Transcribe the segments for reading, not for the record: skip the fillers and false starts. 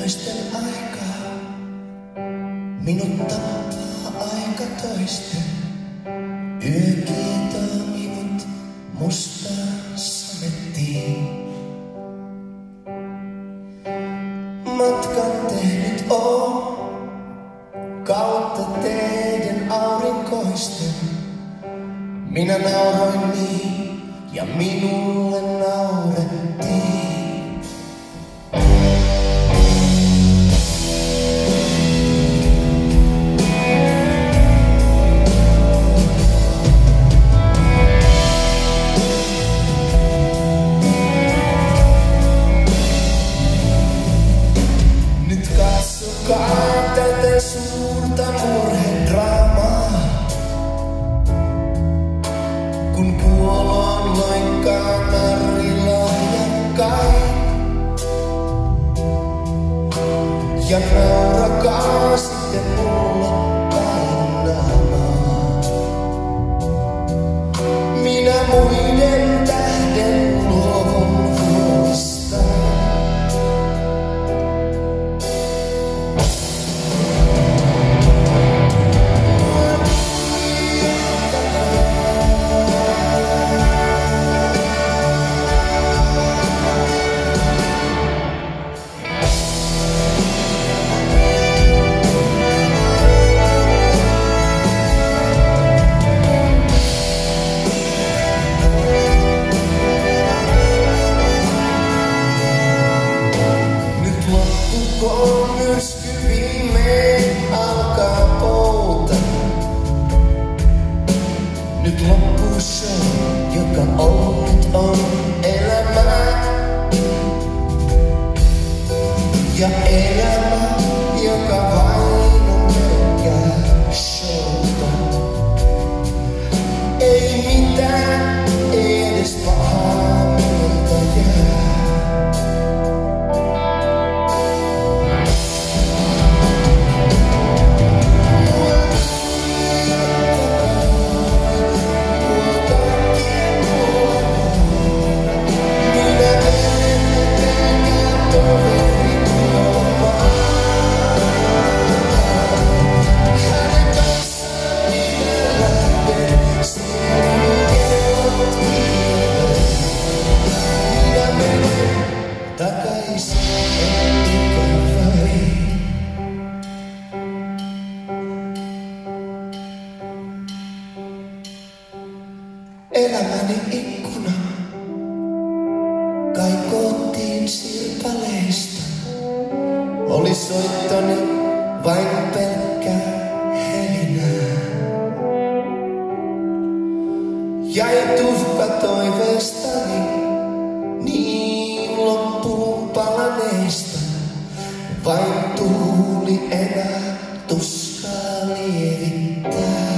toisten aikaa. Minut tappaa aika toisten. Yö kietoo minut mustaan samettiin. Matkan tehnyt oon kautta teidän aurinkoisten. Minä nauroin niin ja minulle naurettiin. Nyt katsokaa tätä suurta murhedraamaa. Kun kuolon loikkaa narrilahjakkain. Ja naurakaa sitten mulle päin naamaa. Minä muiden tähden luovun huolestaan. Kun myrsky viimein alkaa pouta. Nyt loppuu show, joka ollut on elämää. Ja elämä, joka vain on pelkkää showta. Ei mitään, ei edes pahaa mieltä jää. Elämäni ikkuna kai koottiin sirpaleista. Oli soittoni vain pelkkää helinää. Jäi tuhka toiveestani niin loppuun palaneista. Vain tuuli enää tuskaa lievittää.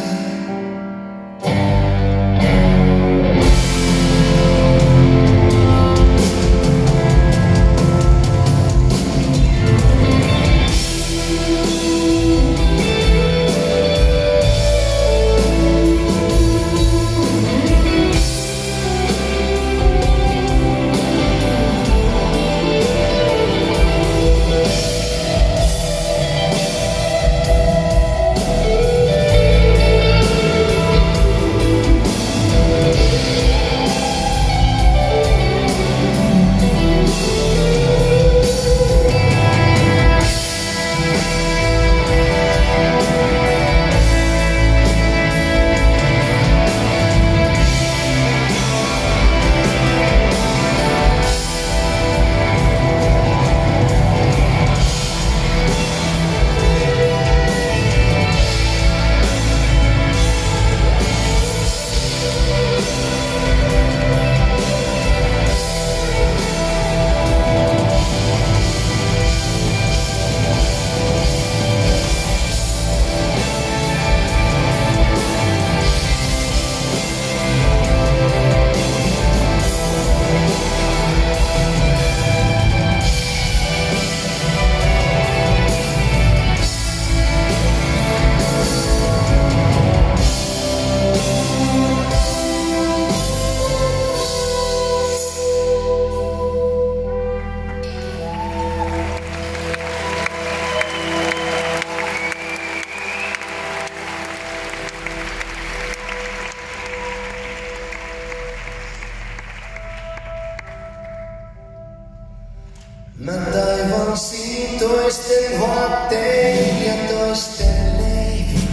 toisten vaattein ja toisten leivin.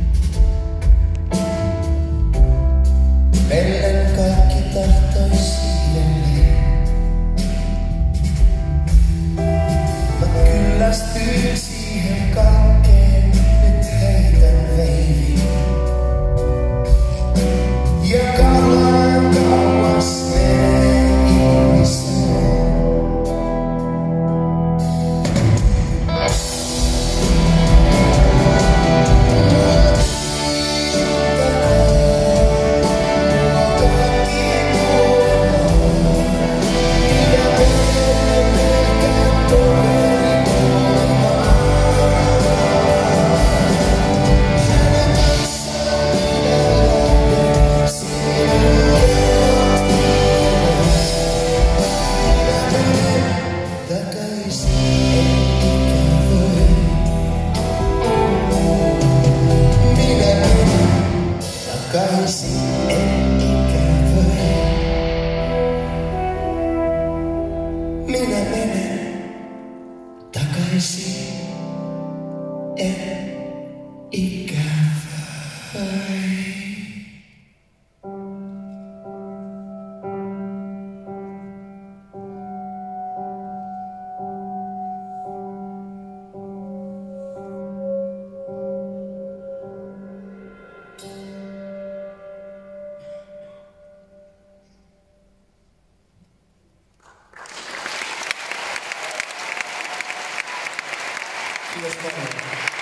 Mellen kaikki tahtoi siivelleen. Mä kyllästyin siihen kaikkeen, nyt heitän veivin. Ja kauan kauas menee ihmisen. Takaisin en ikävöi. Minä menen takaisin en ikävöi. Kiitos paljon.